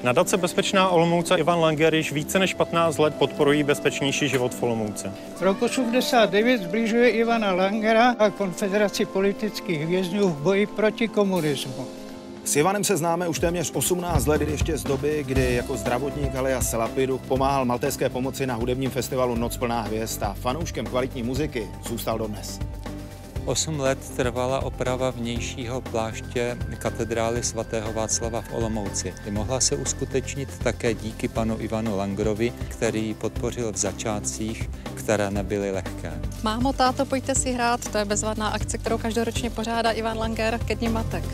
Nadace Bezpečná Olomouc a Ivan Langer již více než 15 let podporují bezpečnější život v Olomouci. Rok 89 zbližuje Ivana Langera a Konfederaci politických vězňů v boji proti komunismu. S Ivanem se známe už téměř 18 let, ještě z doby, kdy jako zdravotník alias Lapiduch pomáhal maltéské pomoci na hudebním festivalu Noc plná hvězd a fanouškem kvalitní muziky zůstal dodnes. 8 let trvala oprava vnějšího pláště katedrály svatého Václava v Olomouci. Mohla se uskutečnit také díky panu Ivanu Langerovi, který ji podpořil v začátcích, které nebyly lehké. Mámo, táto, pojďte si hrát. To je bezvadná akce, kterou každoročně pořádá Ivan Langer ke Dni matek.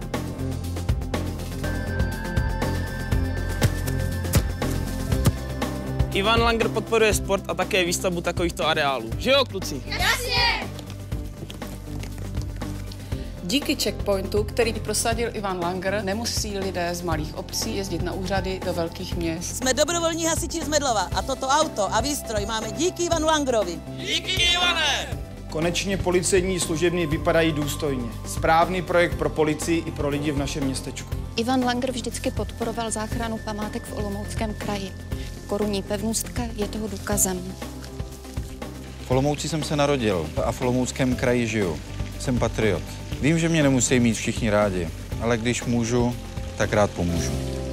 Ivan Langer podporuje sport a také výstavbu takovýchto areálů. Že jo, kluci? Jasně! Díky checkpointu, který prosadil Ivan Langer, nemusí lidé z malých obcí jezdit na úřady do velkých měst. Jsme dobrovolní hasiči z Medlova a toto auto a výstroj máme díky Ivanu Langerovi. Díky, Ivane! Konečně policejní služebny vypadají důstojně. Správný projekt pro policii i pro lidi v našem městečku. Ivan Langer vždycky podporoval záchranu památek v Olomouckém kraji. Korunní pevnostka je toho důkazem. V Olomouci jsem se narodil a v Olomouckém kraji žiju. Jsem patriot. Vím, že mě nemusí mít všichni rádi, ale když můžu, tak rád pomůžu.